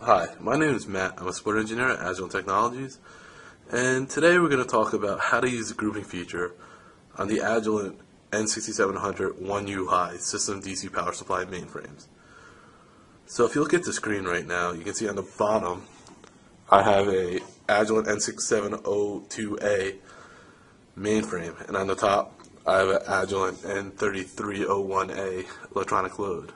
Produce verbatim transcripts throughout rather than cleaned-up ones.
Hi, my name is Matt. I'm a support engineer at Agilent Technologies, and today we're going to talk about how to use the grouping feature on the Agilent N sixty-seven hundred one U high system D C power supply mainframes. So if you look at the screen right now, you can see on the bottom I have a Agilent N sixty-seven oh two A mainframe, and on the top I have an Agilent N thirty-three oh one A electronic load.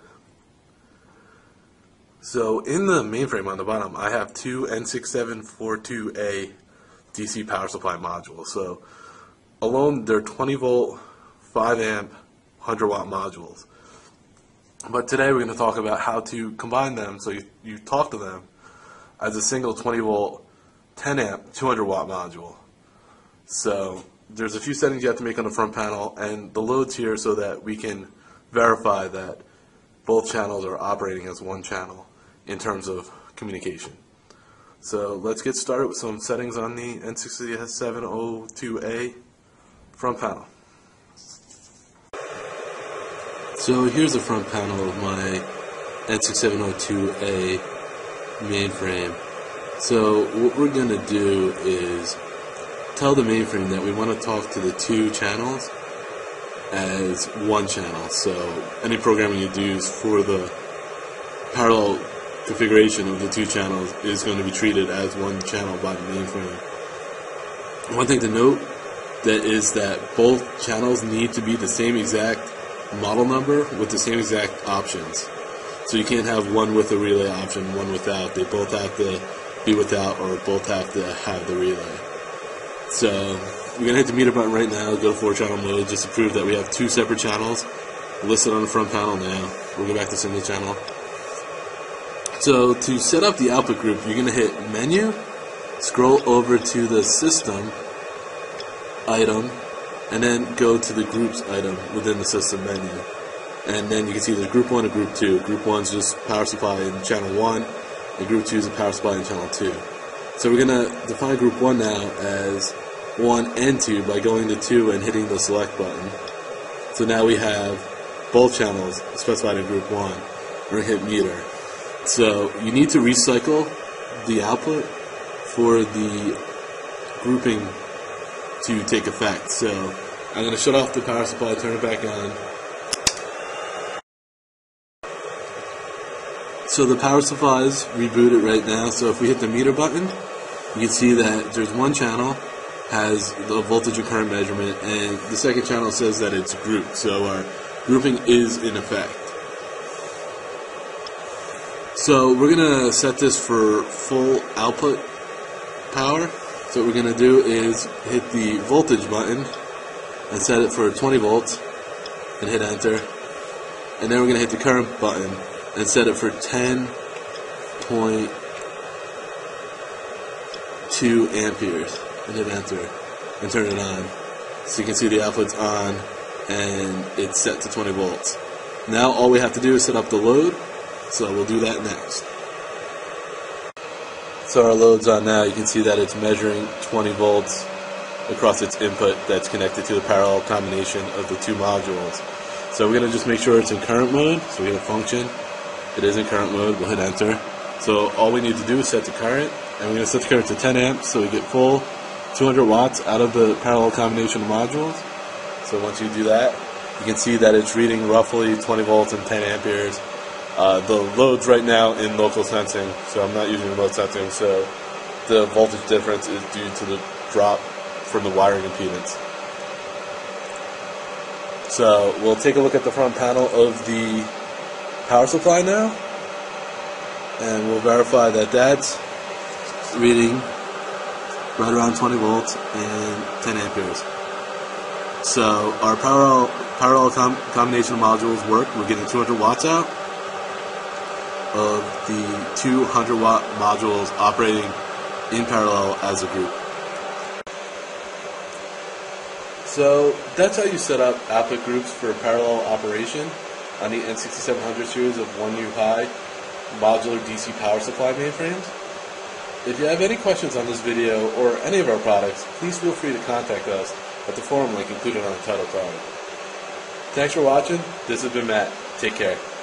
So in the mainframe on the bottom, I have two N six seven four two A D C power supply modules. So alone, they're twenty volt, five amp, one hundred watt modules. But today we're going to talk about how to combine them so you, you talk to them as a single twenty volt, ten amp, two hundred watt module. So there's a few settings you have to make on the front panel, and the loads here so that we can verify that both channels are operating as one channel in terms of communication. So let's get started with some settings on the N sixty-seven oh two A front panel. So here's the front panel of my N sixty-seven oh two A mainframe. So what we're going to do is tell the mainframe that we want to talk to the two channels as one channel. So any programming you do for the parallel configuration of the two channels is going to be treated as one channel by the mainframe. One thing to note that is that both channels need to be the same exact model number with the same exact options. So you can't have one with a relay option, one without. They both have to be without, or both have to have the relay. So we're going to hit the meter button right now, go to four channel mode, just to prove that we have two separate channels listed on the front panel now. We'll go back to single channel. So to set up the output group, you're going to hit Menu, scroll over to the System item, and then go to the Groups item within the System menu. And then you can see there's Group one and Group two. Group one is just power supply in channel one, and Group two is a power supply in channel two. So we're going to define Group one now as one and two by going to two and hitting the Select button. So now we have both channels specified in Group one. We're going to hit Meter. So you need to recycle the output for the grouping to take effect. So I'm going to shut off the power supply, turn it back on. So the power supply is rebooted right now. So if we hit the meter button, you can see that there's one channel has the voltage and current measurement, and the second channel says that it's grouped. So our grouping is in effect. So we're going to set this for full output power. So what we're going to do is hit the voltage button and set it for twenty volts and hit enter. And then we're going to hit the current button and set it for ten point two amperes and hit enter and turn it on. So you can see the output's on and it's set to twenty volts. Now all we have to do is set up the load. So we'll do that next. So our load's on now. You can see that it's measuring twenty volts across its input that's connected to the parallel combination of the two modules. So we're going to just make sure it's in current mode. So we hit function. It is in current mode. We'll hit enter. So all we need to do is set the current, and we're going to set the current to ten amps so we get full two hundred watts out of the parallel combination of modules. So once you do that, you can see that it's reading roughly twenty volts and ten amperes. Uh, the load's right now in local sensing, so I'm not using remote sensing, so the voltage difference is due to the drop from the wiring impedance. So we'll take a look at the front panel of the power supply now, and we'll verify that that's reading right around twenty volts and ten amperes. So our parallel, parallel com combination of modules work. We're getting two hundred watts out of the two hundred watt modules operating in parallel as a group. So that's how you set up output groups for parallel operation on the N sixty-seven hundred series of one U high modular D C power supply mainframes. If you have any questions on this video or any of our products, please feel free to contact us at the forum link included on the title card. Thanks for watching. This has been Matt. Take care.